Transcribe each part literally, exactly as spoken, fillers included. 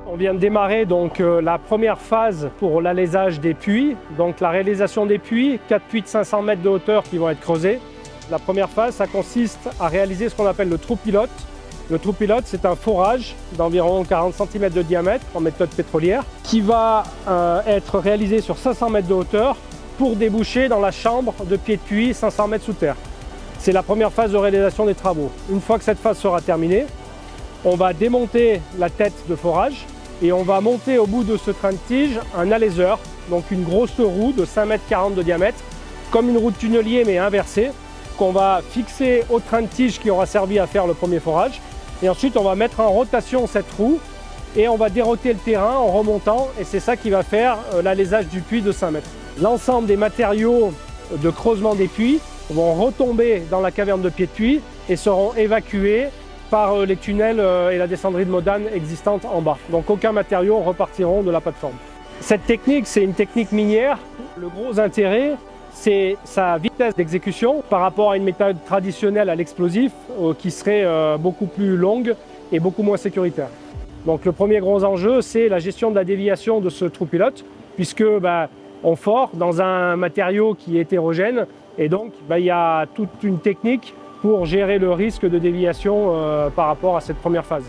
On vient de démarrer donc euh, la première phase pour l'alésage des puits. Donc la réalisation des puits, quatre puits de cinq cents mètres de hauteur qui vont être creusés. La première phase, ça consiste à réaliser ce qu'on appelle le trou pilote. Le trou pilote, c'est un forage d'environ quarante centimètres de diamètre en méthode pétrolière qui va euh, être réalisé sur cinq cents mètres de hauteur pour déboucher dans la chambre de pied de puits cinq cents mètres sous terre. C'est la première phase de réalisation des travaux. Une fois que cette phase sera terminée, on va démonter la tête de forage et on va monter au bout de ce train de tige un aléseur, donc une grosse roue de cinq mètres quarante de diamètre, comme une roue de tunnelier mais inversée, qu'on va fixer au train de tige qui aura servi à faire le premier forage. Et ensuite, on va mettre en rotation cette roue et on va déroter le terrain en remontant et c'est ça qui va faire l'alésage du puits de cinq mètres. L'ensemble des matériaux de creusement des puits vont retomber dans la caverne de pied de puits et seront évacués par les tunnels et la descendrie de Modane existante en bas. Donc aucun matériau repartiront de la plateforme. Cette technique, c'est une technique minière. Le gros intérêt, c'est sa vitesse d'exécution par rapport à une méthode traditionnelle à l'explosif euh, qui serait euh, beaucoup plus longue et beaucoup moins sécuritaire. Donc le premier gros enjeu, c'est la gestion de la déviation de ce trou pilote, puisque bah, on fore dans un matériau qui est hétérogène et donc bah, il y a toute une technique pour gérer le risque de déviation euh, par rapport à cette première phase.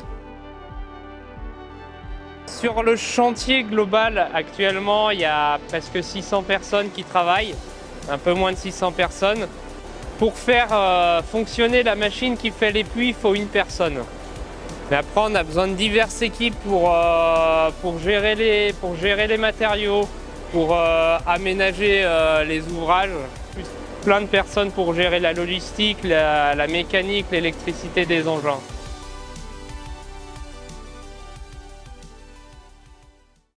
Sur le chantier global, actuellement, il y a presque six cents personnes qui travaillent, un peu moins de six cents personnes. Pour faire euh, fonctionner la machine qui fait les puits, il faut une personne. Mais après, on a besoin de diverses équipes pour, euh, pour, gérer, les, pour gérer les matériaux, pour euh, aménager euh, les ouvrages. Plus plein de personnes pour gérer la logistique, la, la mécanique, l'électricité des engins.